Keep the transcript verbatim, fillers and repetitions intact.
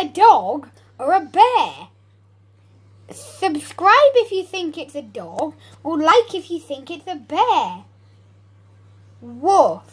a dog or a bear? Subscribe if you think it's a dog, or like if you think it's a bear. Woof.